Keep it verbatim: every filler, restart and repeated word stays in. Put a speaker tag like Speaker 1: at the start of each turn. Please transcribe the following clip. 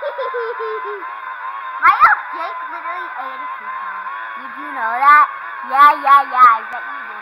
Speaker 1: My elf Jake literally ate a coupon. Did you know that? Yeah, yeah, yeah, I bet you did.